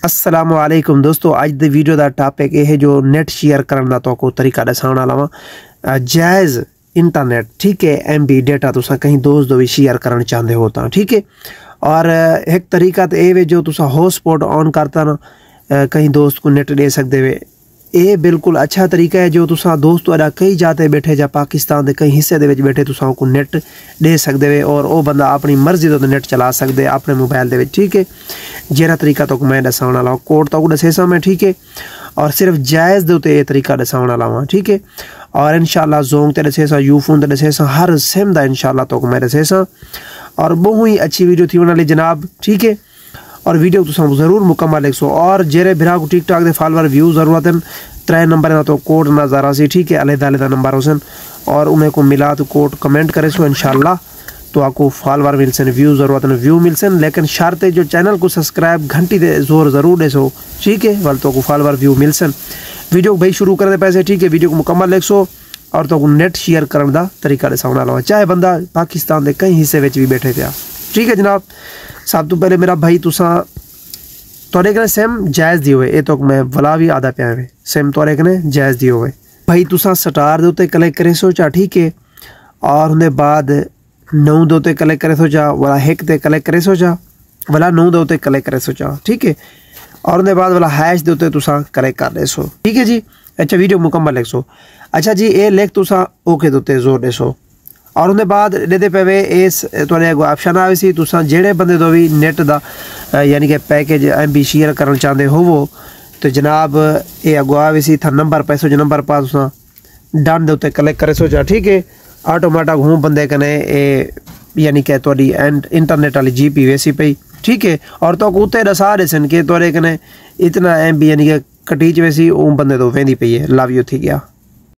अस्सलाम वालेकुम दोस्तों, अज द वीडियो का टॉपिक यह है जो नेट शेयर करने का तो तरीका दसाने वाला वा। जायज़ इंटरनेट ठीक है, MB डेटा तुसा कहीं दोस्त भी शेयर करना चाहते हो तो ठीक है। और एक तरीका तो यह है जो तुसा हॉटस्पॉट ऑन करता ना कहीं दोस्त को नेट दे सकते वे। ये बिल्कुल अच्छा तरीका है जो तुसा दोस्त वाला कई जाते बैठे जा पाकिस्तान के कई हिस्से दे बैठे तुसा को नेट दे सकते वे और वो बंदा अपनी मर्जी तो नेट चला सकते अपने मोबाइल दे ठीक है। जेरा तरीका तो मैं दसाने वाला कोड तो दसेसा मैं ठीक है, और सिर्फ जायज़ दे उत्ते ये तरीका दसाने वाला वा ठीक है। और इंशाल्लाह जोंग ते दसेसा, यूफोन ते दसेसा, हर सिम दा इंशाल्लाह तो मैं दसेसा और बहुत ही अच्छी वीडियो थी वाली जनाब ठीक है। और वीडियो तुम जरूर मुकम्मल देखो। और जेरे बिरा को टिकटॉक के फॉलोअर व्यू जरूरत है 3 नंबर तो कोड नज़ारा सी ठीक है, अलग-अलग नंबर होसन और उन्हें को मिला तो कोड कमेंट करे सो इंशाल्लाह तो आपको फॉलोअर मिलसन, व्यू जरूरत है व्यू मिलसन। लेकिन शर्त है जो चैनल को सब्सक्राइब घंटी दे जोर जरूर दे सो ठीक है, वाल तो को फॉलोअर व्यू मिलसन। वीडियो भाई शुरू कर दे पैसे ठीक है, वीडियो को मुकम्मल देखो और तो नेट शेयर करने का तरीका दसाने वाला चाहे बंदा पाकिस्तान के कई हिस्से भी बैठे थे ठीक है जनाब। सब तो पहले मेरा भाई तुसा तोरे कने सेम जायज़ दी हुए, ये तो मैं वला भी आधा पिया हुए सेम तोरे कने जायज़ दी हुए भाई तुसा स्टार दे उत्ते क्लिक करे सो चा ठीक है। और उन्हें बाद 9 दे उत्ते क्लिक करे सो चा, वाला 1 ते क्लिक करे सो चा, वाला 9 दे उत्ते क्लिक करे सो चा ठीक है। और उन्हें बाद वाला हैश दे उत्ते तुसा क्लिक कर दे सो ठीक है जी। अच्छा वीडियो मुकम्मल लिख सो। अच्छा जी ये लिख तुसा ओके दे उत्ते जोर दे सो और उन्हें बाद देते पे इस थोड़े ऑप्शन आए सी तुसा जेड़े बंदे तो भी नेट दा यानी कि पैकेज MB शेयर करना चाहते हो वो तो जनाब ये अगो आए सी था नंबर पैसो जो नंबर पा तुसा डन दे उत्ते क्लिक करे सो जा ठीक है। ऑटोमेटिक हूँ बंदे कने ए यानी कि थोड़ी इंटरनेट वाली GP वैसी पई ठीक है। और तो उत्ते दसा दे सन कि थोड़े कने इतना MB यानी कि कटीच वैसी वो बंदे तो वेंदी पई है। लव यू थी गया।